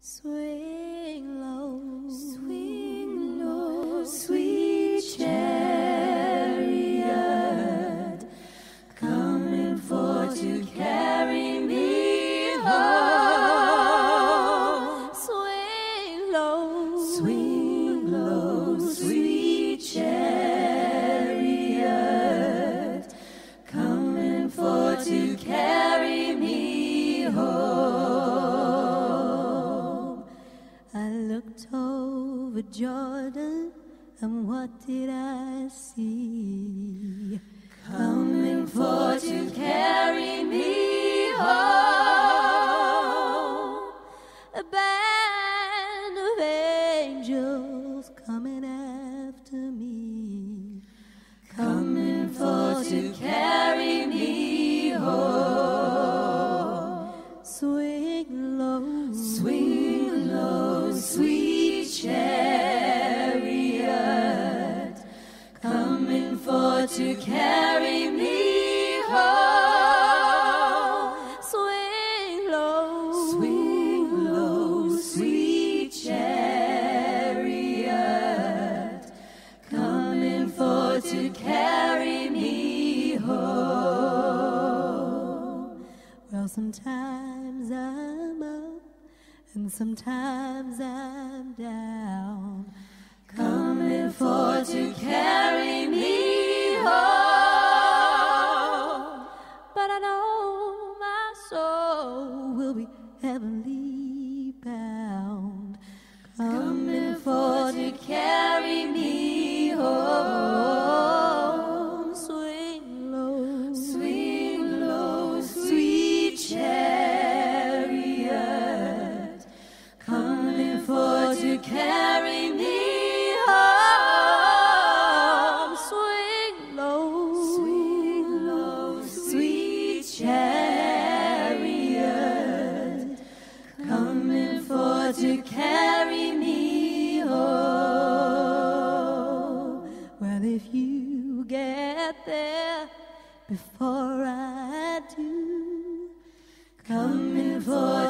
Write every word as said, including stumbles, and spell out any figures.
Swing low, swing low, sweet chariot, coming for to carry me home. swing low, Swing low, sweet chariot, coming for to carry me home. I looked over Jordan, and what did I see? Coming for to carry me home. A band of angels coming after me, Coming for to carry me home. swing low, Swing low, sweet chariot, coming for to carry me home. swing low, Swing low, sweet chariot, coming for to carry me home. Well, sometimes I'm up and sometimes I'm down, Coming for to carry me home. but I know my soul will be heavenly bound. Coming for to carry me home. Swing low, Swing low, sweet chariot, coming for to carry me home. swing low, Swing low, sweet chariot, coming for to carry me home. Well, if you get there before I do, Coming for